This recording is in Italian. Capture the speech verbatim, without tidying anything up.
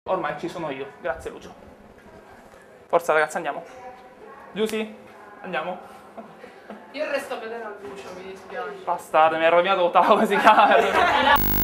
Ormai ci sono io, grazie Lucio. Forza ragazzi, andiamo. Giusy, andiamo. Io resto a vedere a Lucio, mi dispiace. Bastardo, mi ha rovinato tutta la come si chiama.